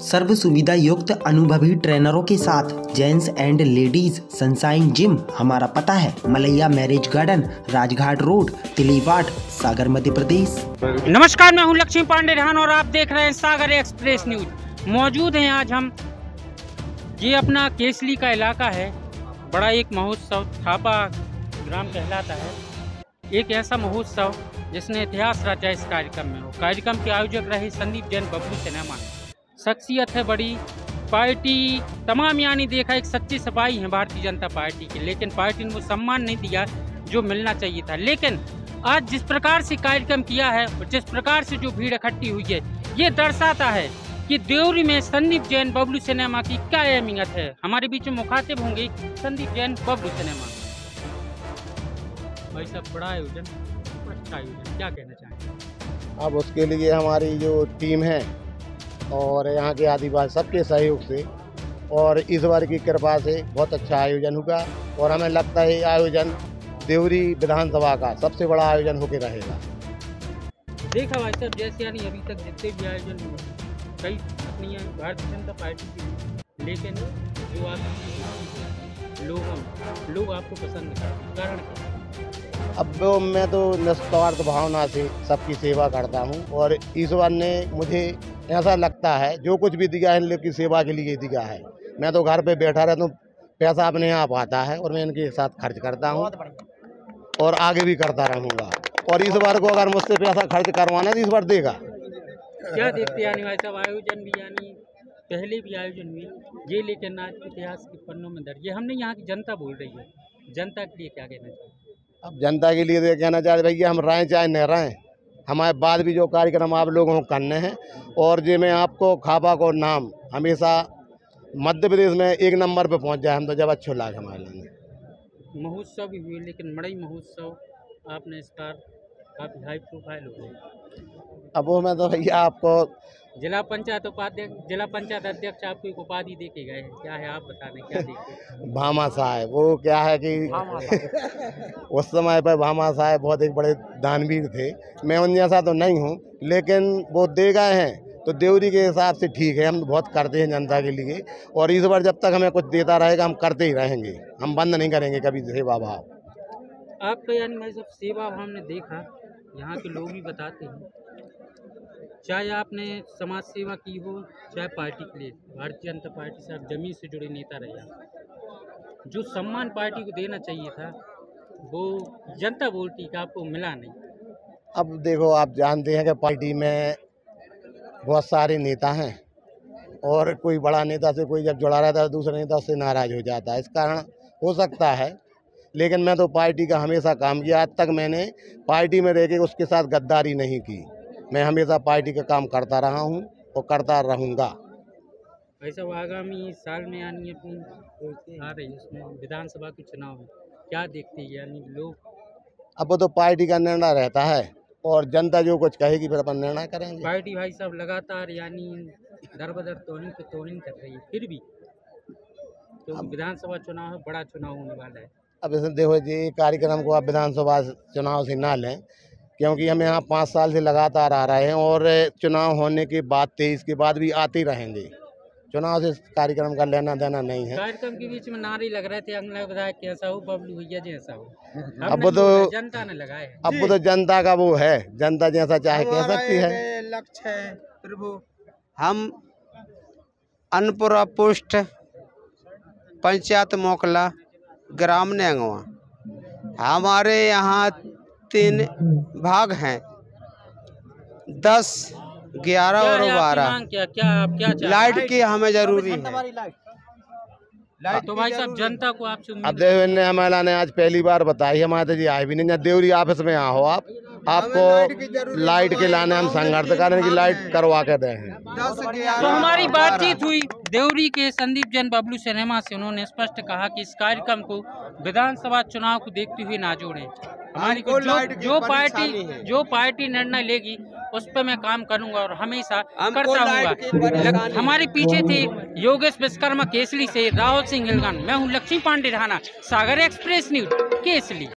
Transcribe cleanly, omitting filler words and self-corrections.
सर्व सुविधा युक्त अनुभवी ट्रेनरों के साथ gents and ladies sunshine gym. हमारा पता है Malaiya marriage garden, Rajghat road, Tiliwat, Sagar, Madhya Pradesh. नमस्कार, मैं हूं लक्ष्मी पांडे रान और आप देख रहे हैं सागर एक्सप्रेस न्यूज। मौजूद हैं आज हम, ये अपना केसली का इलाका है। बड़ा एक महोत्सव थापा ग्राम कहलाता है। एक ऐसा महोत्सव जिसने इतिहास रचा इस कार्यक्रम में। कार्यक्रम के आयोजक रहे संदीप जैन बबलू सिनेमा। शख्सियत है बड़ी, पार्टी तमाम यानी देखा एक सच्चे सिपाही हैं भारतीय जनता पार्टी के, लेकिन पार्टी ने वो सम्मान नहीं दिया जो मिलना चाहिए था। लेकिन आज जिस प्रकार से कार्यक्रम किया है और जिस प्रकार से जो भीड़ इकट्ठी हुई है, ये दर्शाता है कि देवरी में संदीप जैन बबलू सिनेमा की क्या अहमियत है। हमारे बीच में मुखातिब होंगे संदीप जैन बबलू सिनेमा। भाई साहब, बड़ा आयोजन, अच्छा आयोजन, क्या कहना चाहेंगे? अब उसके लिए हमारी जो टीम है और यहाँ के आदिवासी सबके सहयोग से और ईश्वर की कृपा से बहुत अच्छा आयोजन हुआ और हमें लगता है ये आयोजन देवरी विधानसभा का सबसे बड़ा आयोजन होकर रहेगा। देखा भाई साहब, जैसे यानी अभी तक जितने भी आयोजन हुए कई अपनी भारतीय जनता पार्टी की, लेकिन जो आप लोग आपको पसंद करते, कारण क्या? अब मैं तो निस्वार्थ भावना से सबकी सेवा करता हूँ और ईश्वर ने मुझे ऐसा लगता है जो कुछ भी दिया है इन लोग की सेवा के लिए दिया है। मैं तो घर पे बैठा रहता हूँ, पैसा अपने आप आता है और मैं इनके साथ खर्च करता हूँ और आगे भी करता रहूँगा। और ईश्वर को अगर मुझसे पैसा खर्च करवाना है तो ईश्वर देगा। क्या देखते यानी भाई साहब, आयोजन भी यानी पहले भी आयोजन हुए ये, लेकिन आज इतिहास के पन्नों में दर्ज। ये हमने यहाँ की जनता बोल रही है, जनता के लिए क्या कहना चाहिए? अब जनता के लिए तो कहना चाहते भैया, हम रहें चाहे न रहें, हमारे बाद भी जो कार्यक्रम आप लोगों को करने हैं और जो मैं आपको खापा को नाम हमेशा मध्य प्रदेश में एक नंबर पे पहुंच जाए, हम तो जब अच्छे लागे हमारे लिए। महोत्सव भी हुए, लेकिन मड़ई महोत्सव आपने इस बार काफी हाई प्रोफाइल हो गए। अब वो मैं तो भैया आपको जिला पंचायत अध्यक्ष आपको एक उपाधि दे के गए हैं, क्या है आप बता दें, क्या देखते? भामा साहब, वो क्या है कि उस समय पर भामा साहब बहुत एक बड़े दानवीर थे। मैं उन जैसा तो नहीं हूँ, लेकिन वो दे गए हैं तो देवरी के हिसाब से ठीक है। हम बहुत करते हैं जनता के लिए और इस बार जब तक हमें कुछ देता रहेगा हम करते ही रहेंगे, हम बंद नहीं करेंगे कभी सेवा भाव। आपका यानी भाई साहब सेवा भाव हमने देखा, यहाँ के लोग भी बताते हैं, चाहे आपने समाज सेवा की हो चाहे पार्टी के लिए, भारतीय जनता पार्टी से आप जमीन से जुड़े नेता रहे आप। जो सम्मान पार्टी को देना चाहिए था वो जनता बोलती कि आपको मिला नहीं। अब देखो, आप जानते हैं कि पार्टी में बहुत सारे नेता हैं और कोई बड़ा नेता से कोई जब जुड़ा रहता है दूसरे नेता से नाराज हो जाता है। इस कारण हो सकता है, लेकिन मैं तो पार्टी का हमेशा काम किया। आज तक मैंने पार्टी में रह के उसके साथ गद्दारी नहीं की। मैं हमेशा पार्टी का काम करता रहा हूं और करता रहूंगा। ऐसा आगामी साल में यानी अपनी आ रही उसमें विधानसभा के चुनाव में क्या देखते हैं यानी लोग? अब वो तो पार्टी का निर्णय रहता है और जनता जो कुछ कहेगी फिर अपन निर्णय करेंगे। पार्टी भाई साहब लगातार यानी दर बदर तोहिन पे तोहिन कर रही है, फिर भी तो विधानसभा चुनाव है, बड़ा चुनाव होने वाला है। अब इसे देखो जी, कार्यक्रम को आप विधानसभा चुनाव से ना लें, क्योंकि हम यहाँ 5 साल से लगातार आ रहे हैं और चुनाव होने के बाद 23 के बाद भी आते रहेंगे। चुनाव से कार्यक्रम का लेना देना नहीं है। कार्यक्रम के बीच में नारे लग रहे थे, अगला विधायक कैसा हो, बबलू भैया जैसा हो। अब वो तो जनता ने लगाए। अब वो तो जनता का वो है, जनता जैसा चाहे कह सकती है। लक्ष्य है प्रभु, हम अनपुरा पोस्ट पंचायत मोकला ग्राम नेंगवा, हमारे यहाँ 3 भाग हैं, 10, 11 और 12। क्या लाइट की हमें जरूरी है। तो भाई साहब जनता को आपसे अब देखो, इनने हमारा ने आज पहली बार बताई, हमारे जी आए भी नहीं। देवरी ऑफिस में आओ, आपको लाइट के लाने हम संघर्ष करें कि लाइट करवा के दें। तो हमारी बातचीत हुई देवरी के संदीप जैन बबलू सिनेमा से। उन्होंने स्पष्ट कहा कि इस कार्यक्रम को विधानसभा चुनाव को देखते हुए ना जोड़ें। हमारी जो पार्टी निर्णय लेगी उस पर मैं काम करूंगा और हमेशा करता हूँ। हमारे पीछे थे योगेश विश्वकर्मा केसली से राहुल सिंह हिलगन। मैं हूँ लक्ष्मी पांडे राना, सागर एक्सप्रेस न्यूज केसली।